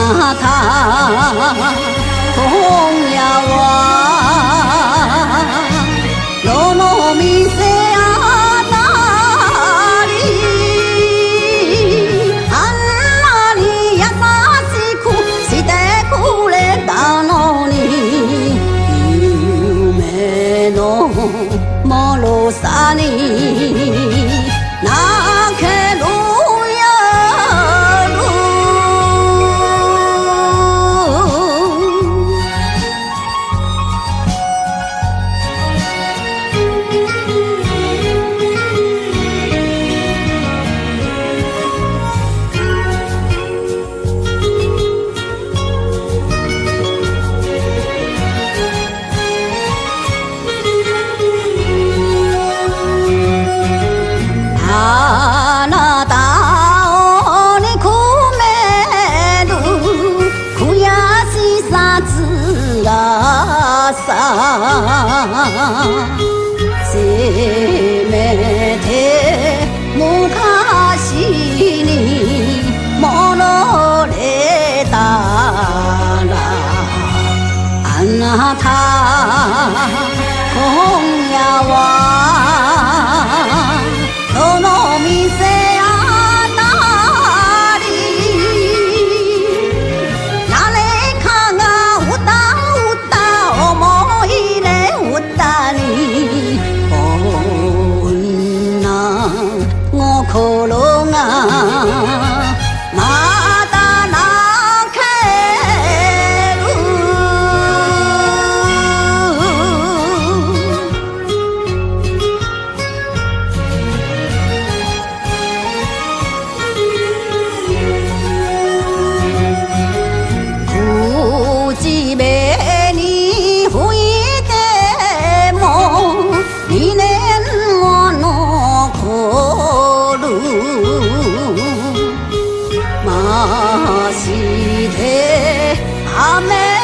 なた今夜はどの店あたりあんなに優しくしてくれたのに夢の脆さに泣けるあなたを憎める悔しさつらさせめて昔に戻れたらあなた今夜はどの店あたり誰かが歌った思い出歌に女心がまだ泣ける口紅吹いても2年は残るまして雨